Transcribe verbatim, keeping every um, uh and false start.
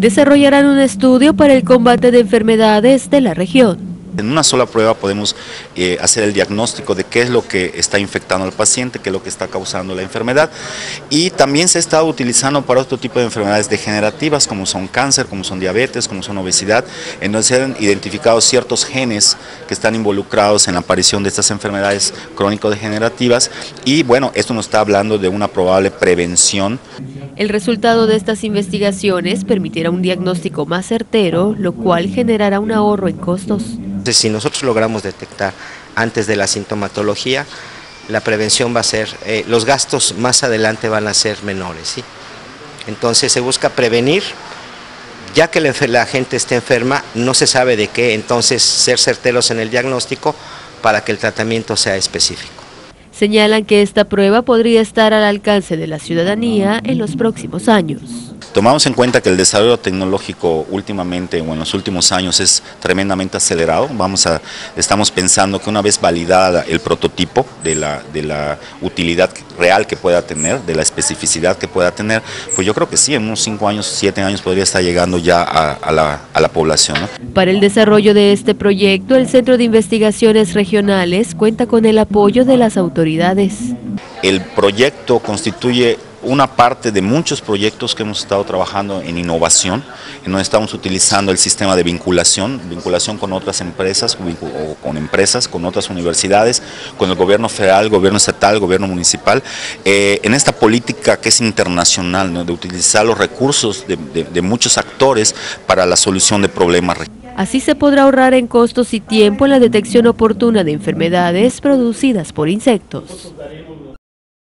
desarrollarán un estudio para el combate de enfermedades de la región. En una sola prueba podemos eh, hacer el diagnóstico de qué es lo que está infectando al paciente, qué es lo que está causando la enfermedad, y también se está utilizando para otro tipo de enfermedades degenerativas como son cáncer, como son diabetes, como son obesidad, en donde se han identificado ciertos genes que están involucrados en la aparición de estas enfermedades crónico-degenerativas, y bueno, esto nos está hablando de una probable prevención. El resultado de estas investigaciones permitirá un diagnóstico más certero, lo cual generará un ahorro en costos. Si nosotros logramos detectar antes de la sintomatología, la prevención va a ser, eh, los gastos más adelante van a ser menores, ¿sí? Entonces se busca prevenir, ya que la, la gente esté enferma, no se sabe de qué, entonces ser certeros en el diagnóstico para que el tratamiento sea específico. Señalan que esta prueba podría estar al alcance de la ciudadanía en los próximos años. Tomamos en cuenta que el desarrollo tecnológico últimamente o en los últimos años es tremendamente acelerado. Vamos a, estamos pensando que una vez validada el prototipo de la, de la utilidad real que pueda tener, de la especificidad que pueda tener, pues yo creo que sí, en unos cinco años, siete años podría estar llegando ya a, a, la, a la población, ¿no? Para el desarrollo de este proyecto, el Centro de Investigaciones Regionales cuenta con el apoyo de las autoridades. El proyecto constituye una parte de muchos proyectos que hemos estado trabajando en innovación, en donde estamos utilizando el sistema de vinculación, vinculación con otras empresas o con empresas, con otras universidades, con el gobierno federal, gobierno estatal, gobierno municipal, eh, en esta política que es internacional, ¿no?, de utilizar los recursos de, de, de muchos actores para la solución de problemas. Así se podrá ahorrar en costos y tiempo en la detección oportuna de enfermedades producidas por insectos.